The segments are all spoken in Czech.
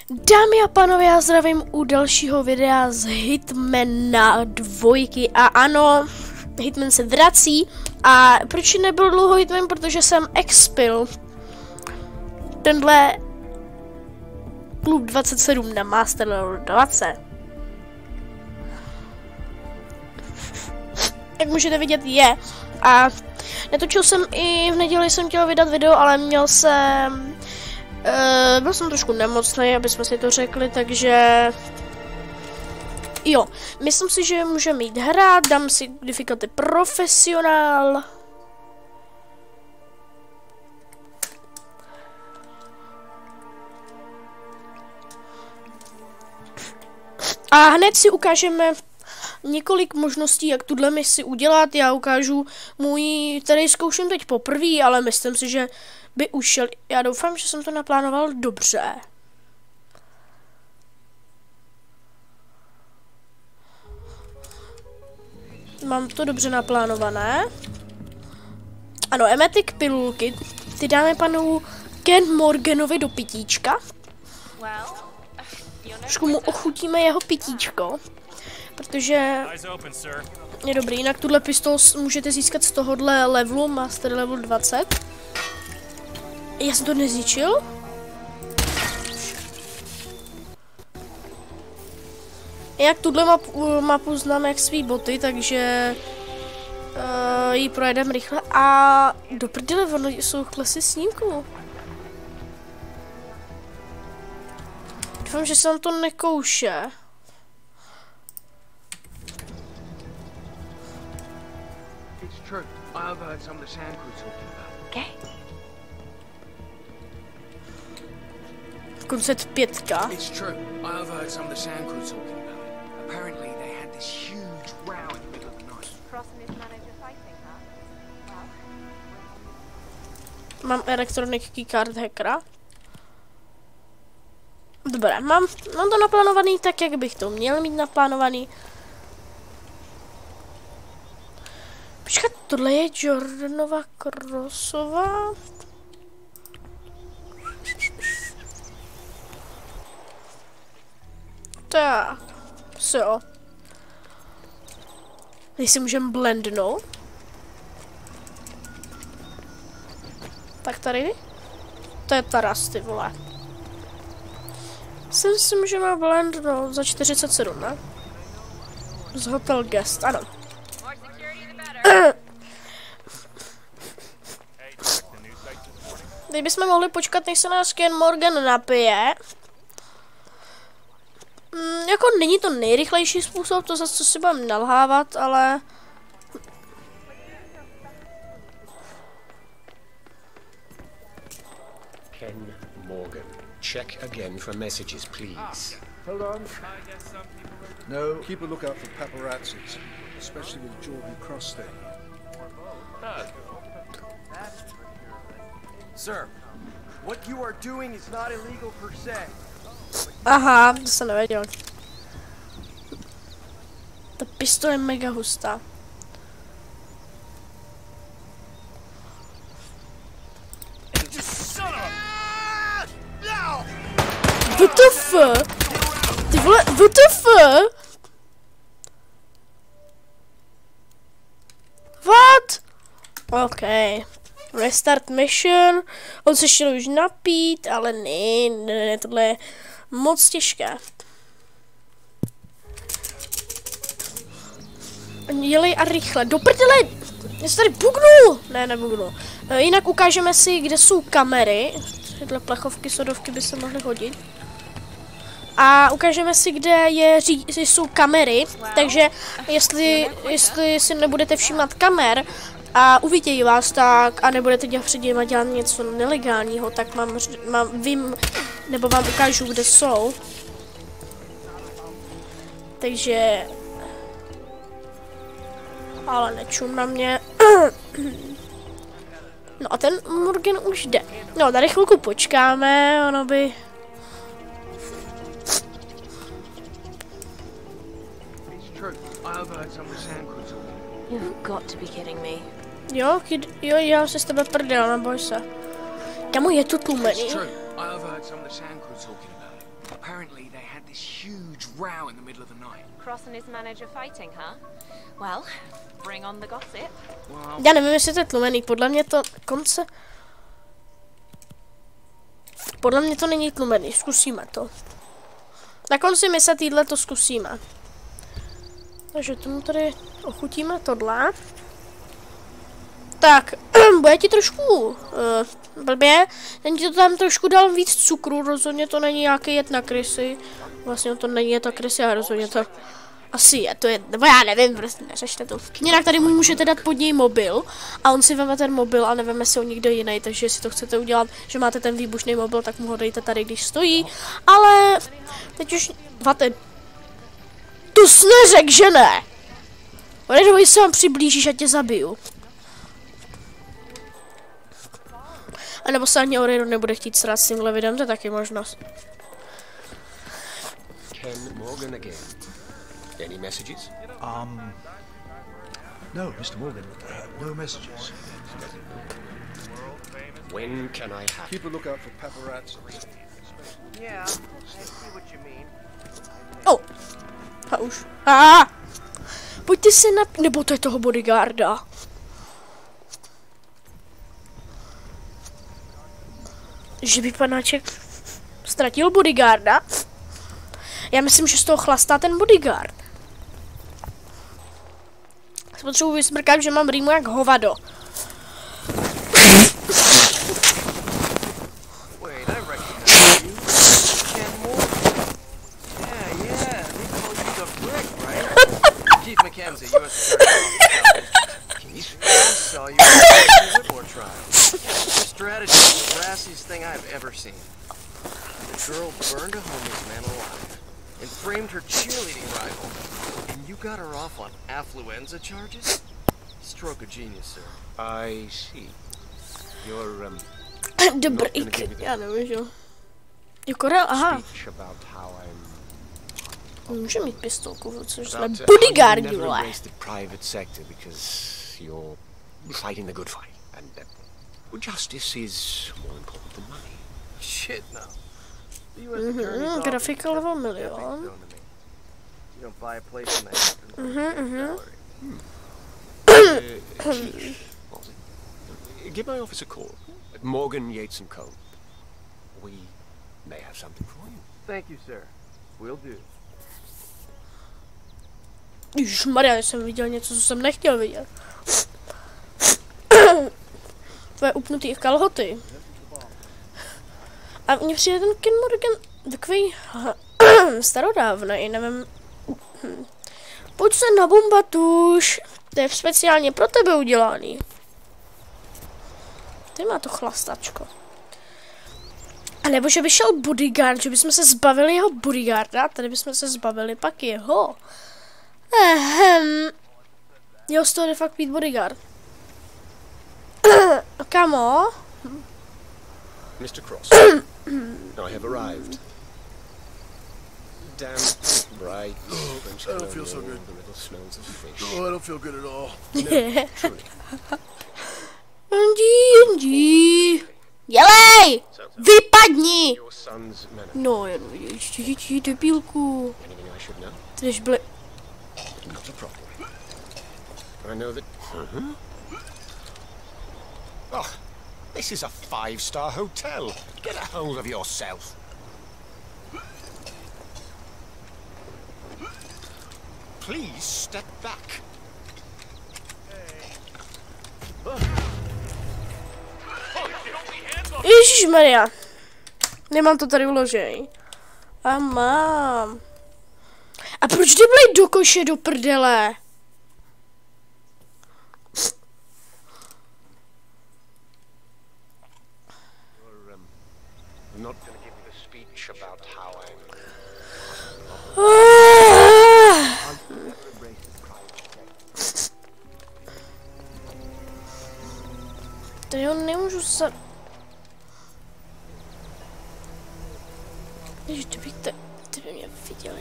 Dámy a pánové, já zdravím u dalšího videa z Hitmana 2. A ano, Hitman se vrací. A proč nebyl dlouho Hitman? Protože jsem expil tenhle klub 27 na Master Level 20. Jak můžete vidět, je. A netočil jsem i v neděli, jsem chtěl vydat video, ale byl jsem trošku nemocný, aby jsme si to řekli, takže jo, myslím si, že můžeme jít hrát, dám si difficulty profesionál. A hned si ukážeme několik možností, jak tuhle misi udělat. Já ukážu můj, tady zkouším teď poprvé, ale myslím si, že by ušel. Já doufám, že jsem to naplánoval dobře. Mám to dobře naplánované. Ano, emetic pilulky. Ty dáme panu Ken Morganovi do pitíčka. Trošku mu ochutíme jeho pitíčko. Protože je dobrý, jinak tuhle pistol můžete získat z tohohle levelu, Master Level 20. Já jsem to nezničil. Jak tuhle mapu znám jak svý boty, takže ji projedeme rychle. A do prdele, ono jsou klasy snímků. Doufám, že se nám to nekouše. Koncept 5. Mám Electronic Keycard hackera. Dobré, mám to naplánovaný tak, jak bych to měl mít naplánovaný. Počkat, tohle je Jordanova Crossová. Tak, jo. Teď si můžeme blendnout. Tak tady. To je Taras, ty vole. Si můžeme blendnout za 47, ne? Z Hotel Guest, ano. Teď bychom mohli počkat, než se nás Ken Morgan napije. Jako není to nejrychlejší způsob, to zase co si budeme nalhávat, ale... Ken Morgan, check again for messages, please. Hold on. No, keep a lookout for paparazzis, especially with Jordan Cross there. Sir, what you are doing is not illegal per se. Aha, to jsem nevěděl. Ta pistole je mega hustá. What the fuck? Ty vole, what the fuck? What? OK. Restart mission. On se šel už napít, ale ne, tohle je moc těžké. Dělej a rychle. Do prdele! Já se tady bugnu! Ne, nebugnu. Jinak ukážeme si, kde jsou kamery. Tyhle plechovky, sodovky by se mohly hodit. A ukážeme si, kde jsou kamery. Takže jestli si nebudete všímat kamer a uvidějí vás tak a nebudete před nimi dělat něco nelegálního, tak vám ukážu, kde jsou. Takže... Ale nečum na mě. No a ten Morgan už jde. No, tady chvilku počkáme, ono by... You've got to be kidding me. Jo, já se s tebe prdel, neboj se. Kamu je to tlumený? Apparently they had this huge row in the middle of the night. Cross and his manager fighting, huh? Well, bring on the gossip. Well, Já nevím, jestli to je tlumený, podle mě to konce... Podle mě to není tlumený, zkusíme to. Na konci my se týhle to zkusíme. Takže tomu tady ochutíme tohle. Tak, bude ti trošku blbě. Ten ti to tam trošku dal víc cukru, rozhodně to není nějaký jed na krysy. Vlastně to není jed na krysy, ale rozhodně to asi je, to je, nebo já nevím, prostě neřešte to. Jinak tady mu můžete dát pod něj mobil a on si veme ten mobil a neveme si ho nikdo jiný, takže jestli to chcete udělat, že máte ten výbušný mobil, tak mu ho dejte tady, když stojí. Ale teď už, vate, to jsi neřek, že ne? Nebo se vám přiblížíš a tě zabiju. A nebo se ani O'Reilly nebude chtít srát s tímhle videem, to je taky možnost. Ken Morgan again. Any messages? No, Mr. Morgan, no messages. When can I have... Keep a lookout for paparazzi. Yeah, I see what you mean. Oh, a už. Pojďte se na... Nebo to je toho bodyguarda. Že by panáček ztratil bodyguarda? Já myslím, že z toho chlastá ten bodyguard. Potřebuji vysmrkat, že mám rýmu jak hovado. Wait, I recognize you. Ken Morgan. Yeah, they call you the Brick, right? Chief Mackenzie, U.S. Attorney. I saw you at the Whitmore trial. Your strategy is the brassiest thing I've ever seen. The girl burned a homeless man alive and framed her cheerleading rival. And you got her off on affluenza charges? Stroke of genius, sir. I see. You're, The Break. Já nevím, že jo. Je Korel, aha. speech about how I'm... Může mít pistolku, což jsme about, bodyguardi, how you never vole. embrace the private sector because you're fighting the good fight. And justice is more important than money. Shit, no. The U.S. Attorney's office grafika level is milion. known to me. You don't buy a place in the Hamptons. Chief, was it? Give my office a call. Morgan, Yates and Co. We may have something for you. Thank you, sir. Will do. Ježišmarja, já jsem viděl něco, co jsem nechtěl vidět. Tvoje upnutý kalhoty. A mně přijde ten Ken Morgan takový starodávnej, nevím. Pojď se na bombatuš. To je speciálně pro tebe udělaný. Ty má to chlastačko. A nebo že by šel bodyguard, že bychom se zbavili jeho bodyguarda, tady bychom se zbavili pak jeho. Jo, z toho jde fakt být bodyguard. Kamo? Mr. Cross, I have arrived. Damn bright. I don't feel so good. The little smells of fish. Oh, I don't feel good at all. Andy. Dělej! Vypadni! Your son's manner. No, jen vidíš, debílku. Anything I should know? Ty jdeš byli... Not a problem. I know that... Oh, this is a 5-star hotel. Get a hold of yourself. Please step back. Ježišmarja. Nemám to tady uložený. A mám. A proč jde blej do koše, do prdele? I'm not going to give you a speech about how I'm... Tady ho nemůžu se... Ježiš, ty by mě viděli.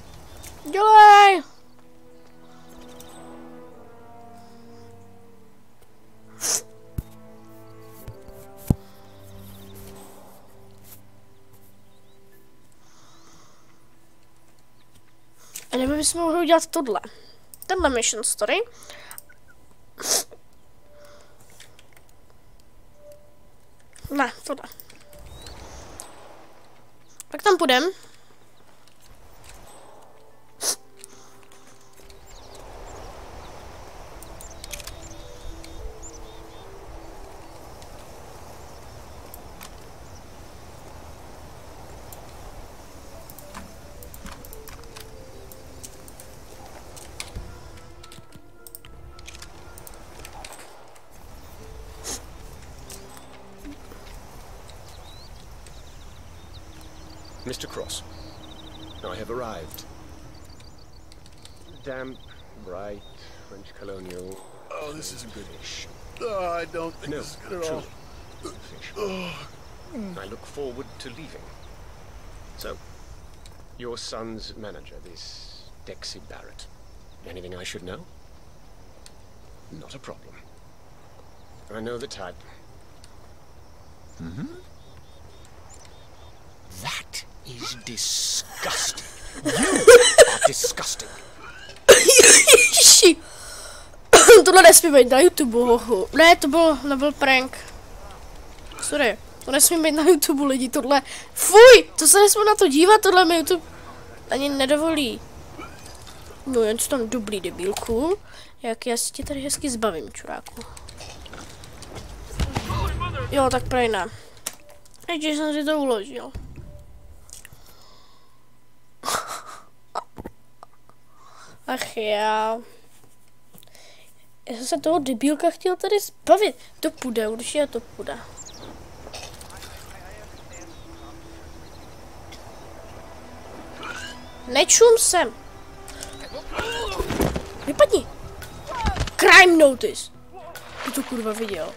Dělej! nebo bychom mohli udělat tohle. Tenhle mission story. Ne, tohle. Tak tam půjdem. Mr. Cross, I have arrived. Damp, bright, French colonial. Oh, this isn't good. Oh, I don't think No, this is good at all. truly. I look forward to leaving. So, your son's manager, this Dexy Barrett. Anything I should know? Not a problem. I know the type. That is disgusting. You are disgusting. Ježiši. Tohle nesmí být na YouTube, hochu. Ne, to nebyl prank. Sorry, to nesmí být na YouTube, lidi, tohle. Fuj, to se nesmí na to dívat, tohle mi YouTube ani nedovolí. No jen tam dobrý debílku. Jak já si tě tady hezky zbavím, čuráku. Jo, tak prej ne. Ještě jsem si to uložil. Ach já jsem se toho debílka chtěl tady zbavit. To půjde, určitě to půjde. Nečum sem. Vypadni. Crime notice. Ty to kurva viděl.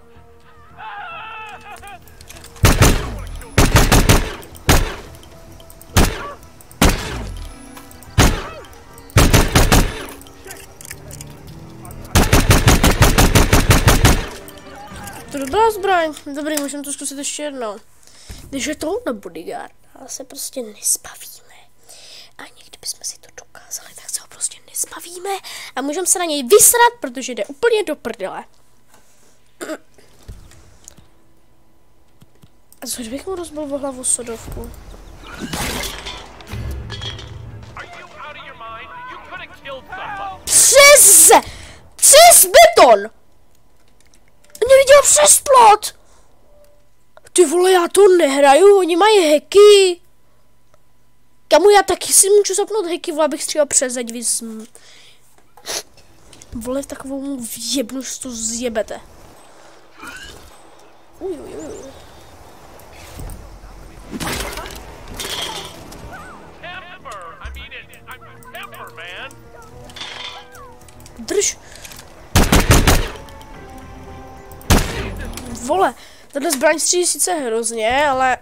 To dobrá zbraň. Dobrý, můžeme to zkusit ještě jednou. Když je tohle bodyguard, ale se prostě nezbavíme. A někdy bychom si to dokázali, tak se ho prostě nezbavíme. A můžeme se na něj vysrat, protože jde úplně do prdele. A co bych mu rozbil o hlavu sodovku? Přes beton! Mě viděl přes plot! Ty vole, já to nehraju, oni mají hacky. Kamu, já taky si můžu zapnout hacky, vole, abych střílel přes zeď, vy vole, takovou mu vjebnu, že to zjebete. Uj. Drž. Vole, tato zbraň střílí sice hrozně, ale...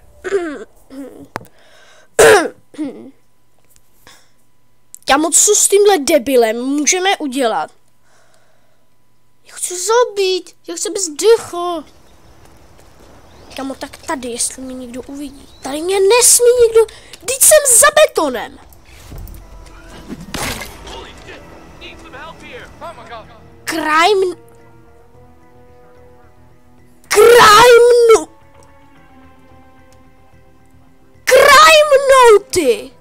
Kámo, co s tímhle debilem můžeme udělat? Já chci zabít, já chci bez decho. Kámo, tak tady, jestli mě někdo uvidí. Tady mě nesmí někdo... Vždyť jsem za betonem. Crime noty.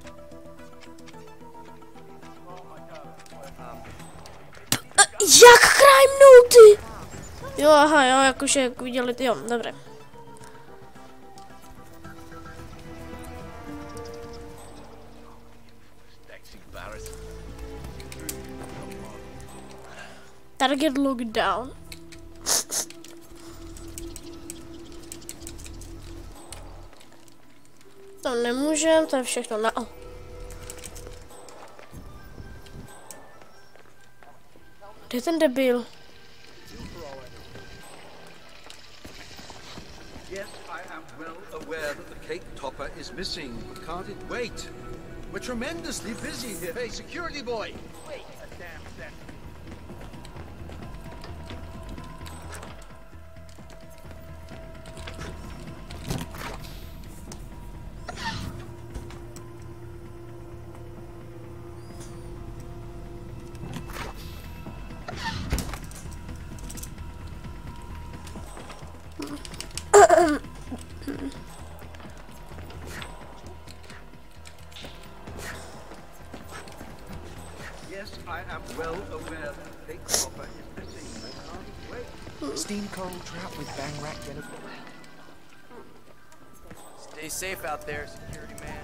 Jak crime noty? Jo, aha, jo, jakože jak viděli, jo, dobré. Target lockdown. To nemůžem, to je všechno na O. Kde je ten debil? Yes, I am well aware that the cake topper is missing, but can't it wait? We're tremendously busy here. Hey, security boy! Wait a damn second. am well aware that the cake topper is missing. I can't wait. Steam coral trap with bang rack genital. Stay safe out there, security man.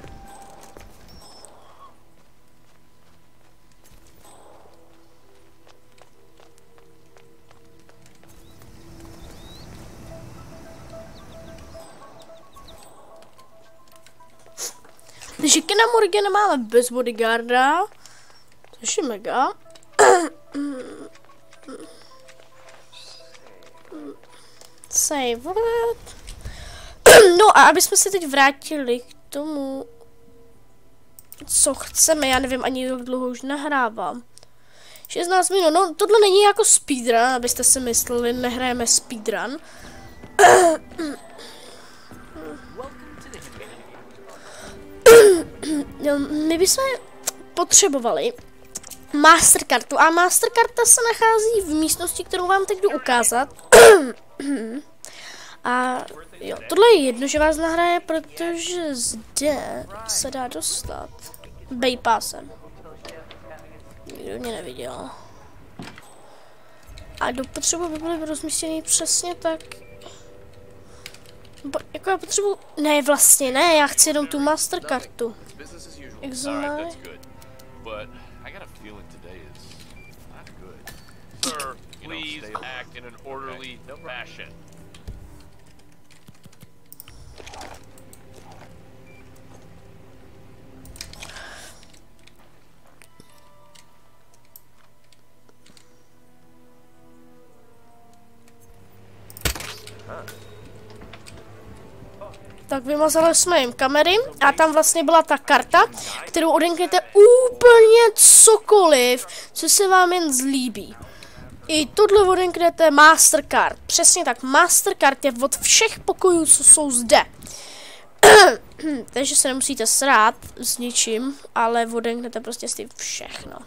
Takže Kena Morgana máme bez bodyguarda, což je mega. Save it. No a aby jsme se teď vrátili k tomu, co chceme, já nevím ani jak dlouho už nahrávám. 16 minut, no tohle není jako speedrun, abyste si mysleli, nehrajeme speedrun. My bychom potřebovali Masterkartu a Masterkarta se nachází v místnosti, kterou vám teď jdu ukázat. A jo, tohle je jedno, že vás nahraje, protože zde se dá dostat bypassem. Nikdo mě neviděl. A do potřebu by byly rozmístěny přesně tak. Jako já potřebuji... Ne, vlastně ne, já chci jenom tu Masterkartu. Sir, please act in an orderly fashion. Tak vymazali jsme jim kamery a tam vlastně byla ta karta, kterou odemknete úplně cokoliv, co se vám jen zlíbí. I tohle odemknete Mastercard. Přesně tak, Mastercard je od všech pokojů, co jsou zde. Takže se nemusíte srát s ničím, ale odemknete prostě s tím všechno.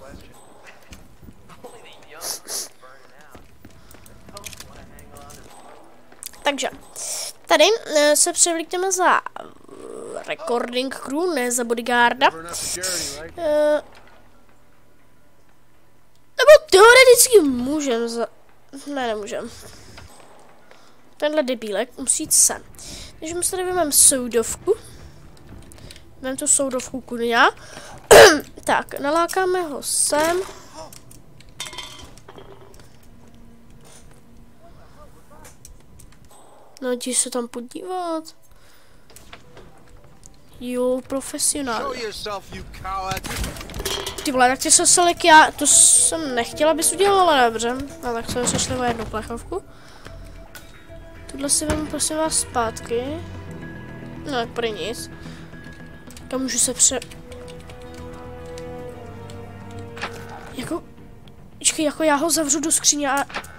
Takže tady se převlíkneme za recording crew, ne za bodyguarda. Nebo teoreticky můžem za... Ne, nemůžem. Tenhle debílek musí jít sem. Takže my se tady vezmeme soudovku. Vezmeme tu soudovku kunia. Tak, nalákáme ho sem. No, jdi se tam podívat. Jo, profesionálně. Ty vole, tak ty se selek já, to jsem nechtěla, abys udělala, ale dobře. No tak jsme se šli o jednu plechovku. Tohle si vemu prosím vás zpátky. No, tak prý nic. Tam můžu se Jako... Počkej, jako já ho zavřu do skříně a...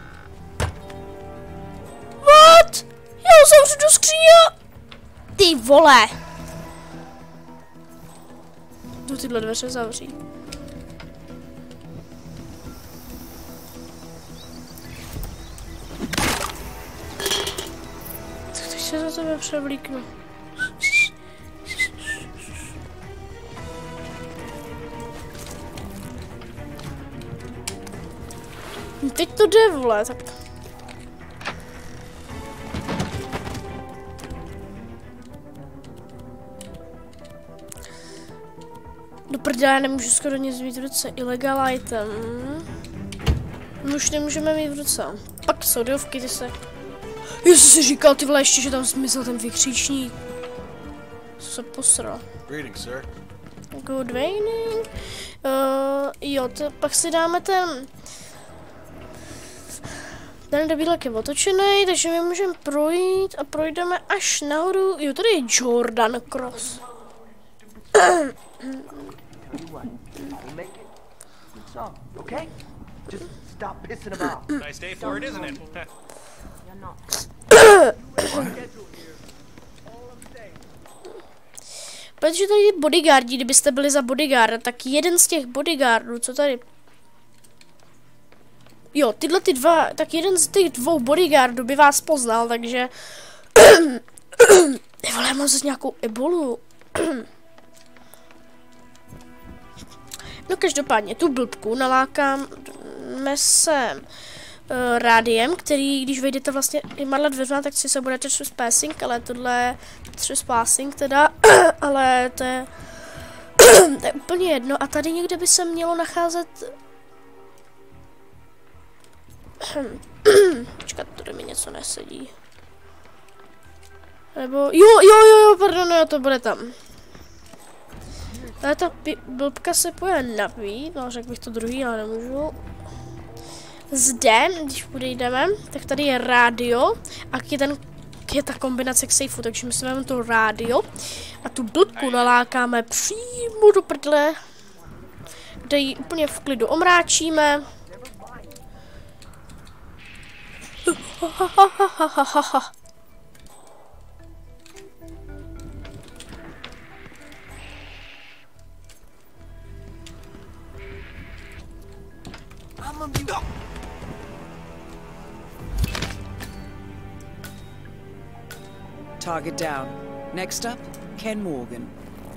What? Já ho zavřu do skříně! Ty vole! Jdu tyhle dveře zavřít. Tak teď se za tebe převlíknu. Teď to jde, vole, tak... Do prdele, já nemůžu skoro nic mít v ruce. Illegal item. My už nemůžeme mít v ruce. Pak soudovky, ty se... Já jsem si říkal, ty vole, ještě, že tam zmizel ten vykřičník. Co se posral. Greetings, sir. Good evening. Jo, pak si dáme ten... Ten debílek je otočený, takže my můžeme projít a projdeme až nahoru. Jo, tady je Jordan Cross. Nice day for it, isn't it? Protože tady je bodyguardi, kdybyste byli za bodyguarda, tak jeden z těch bodyguardů, co tady... Jo, tyhle ty dva, tak jeden z těch dvou bodyguardů by vás poznal, takže... Vole, já mám zase nějakou ebolu. No každopádně tu blbku nalákáme sem rádiem, který, když vejdete vlastně těma dveřma, tak si se budete trespassing, ale tohle je trespassing teda, ale to je úplně jedno. A tady někde by se mělo nacházet... Počkat, tady mi něco nesedí. Nebo, jo, pardon, jo, to bude tam. Ale ta blbka se pojede napít, no řekl bych to druhý, ale nemůžu. Zde, když půjdeme, tak tady je rádio a je ta kombinace k sejfu, takže my si vezmeme to rádio a tu blbku nalákáme přímo do prdele, kde ji úplně v klidu omráčíme. Target down. Next up, Ken Morgan.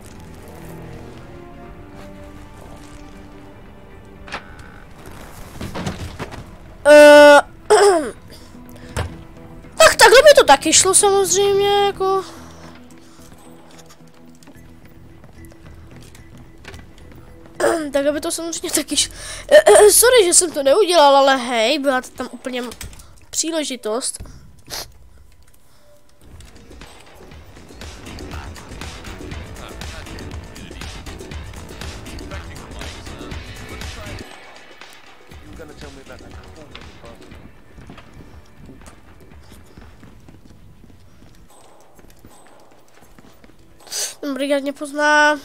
Tak takhle by to taky šlo samozřejmě, jako... Takhle by to samozřejmě taky šlo. Sorry, že jsem to neudělal, ale hej, byla to tam úplně příležitost. Ten brigádně pozná.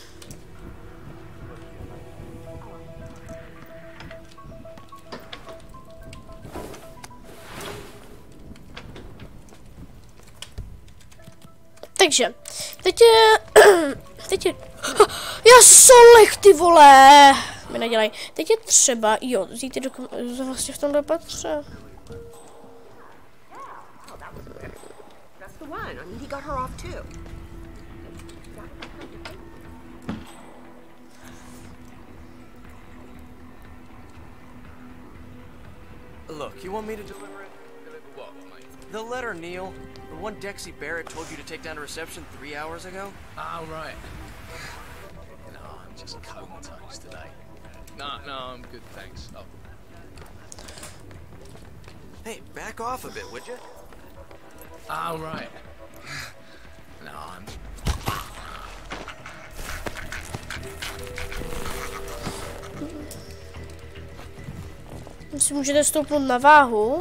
Takže, teď je, já solech, ty vole, mi nedělej, teď je třeba, jo, vzít vlastně v tomhle patře. Look, you want me to deliver it? Deliver what, mate? The letter, Neil. The one Dexy Barrett told you to take down to reception 3 hours ago? Oh, right. No, I'm just comatose today. No, I'm good, thanks. Oh. Hey, back off a bit, would you? Oh, right. No, I'm... Si můžete stoupnout na váhu.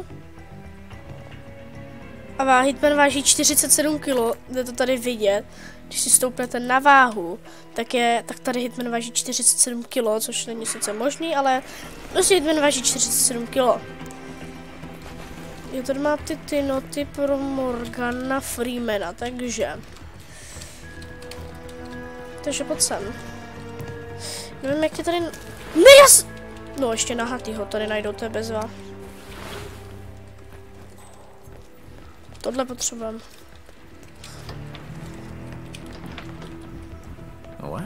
A Hitman váží 47 kg, jde to tady vidět. Když si stoupnete na váhu, tak tady Hitman váží 47 kg, což není sice možný, ale prostě Hitman váží 47 kg. Jo, tady má ty noty pro Morgana Freemana, takže pojď sem. Nevím, jak tě tady... No, ještě nahatýho tady najdou, to je bezva. Tohle potřebujeme. What?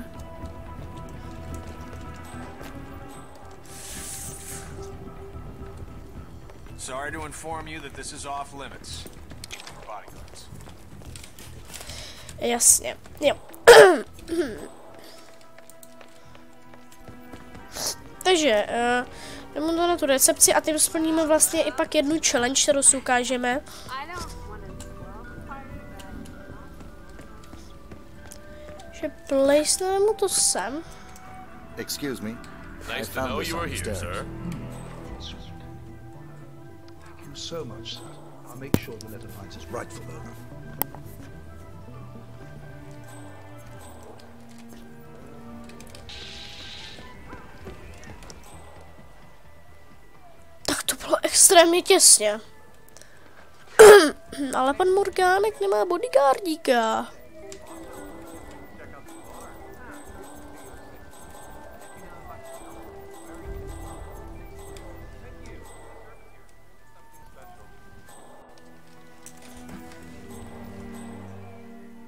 Sorry to inform you that this is off limits. Bodyguards. Jasně, jo. Takže, jdeme to na tu recepci a tím splníme vlastně i pak jednu challenge, kterou si ukážeme. Že placeneme mu to sem. Excuse me. Nice to know you were here, sir. Thank you so much, sir. I'll make sure the letter finds its rightful owner. Extrémně těsně. Ale pan Morgánek nemá bodyguardíka.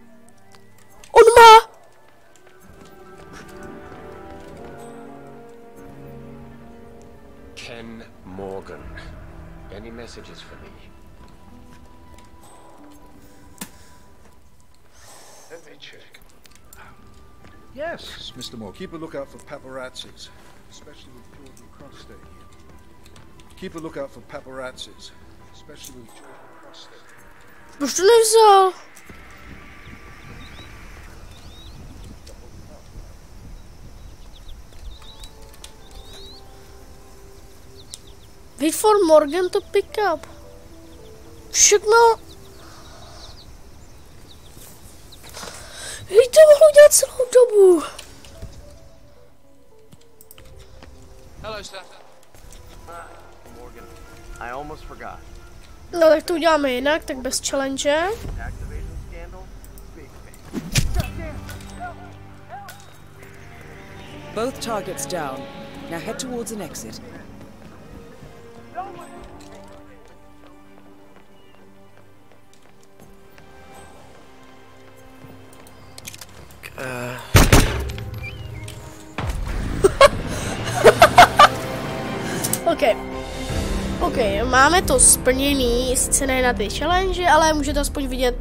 On má! Any messages for me? Let me check. Yes, Mr. Moore. Keep a lookout for paparazzis, especially with Jordan Cross staying here. Keep a lookout for paparazzis, especially with Jordan Cross staying here. Proč to nevzal? Wait for Morgan to pick up. Všechno. Hej, to mohlo dělat celou dobu. Hello, sir. Morgan, I almost forgot. No tak to uděláme jinak, tak bez challenge. Activation scandal? Big fan. Both targets down. Now head towards an exit. OK, máme to splněný, sice ne na ty challenge, ale můžete aspoň vidět.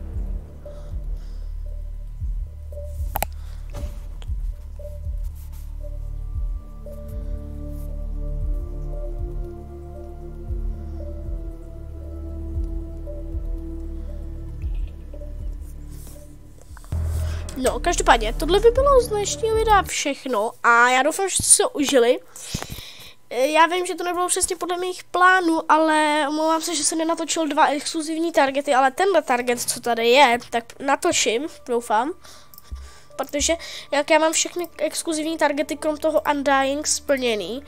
No, každopádně, tohle by bylo z dnešního videa všechno a já doufám, že jste si to užili. Já vím, že to nebylo přesně podle mých plánů, ale omlouvám se, že jsem nenatočil 2 exkluzivní targety, ale tenhle target, co tady je, tak natočím, doufám. Protože jak já mám všechny exkluzivní targety krom toho Undying splněný.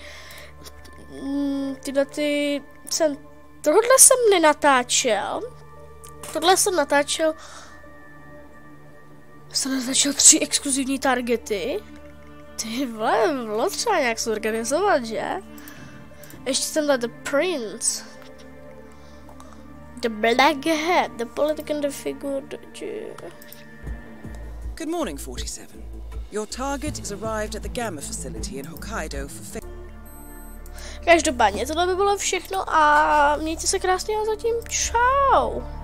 Tohle jsem nenatáčel. Tohle jsem natáčel 3 exkluzivní targety. Ty vole, bylo třeba nějak zorganizovat, že? Ještě tenhle The Prince. The Black Hat, The Political, The Figure, Good morning, 47. Your target is arrived at the Gamma facility in Hokkaido for... Každopádně, tohle by bylo všechno a mějte se krásně a zatím čau.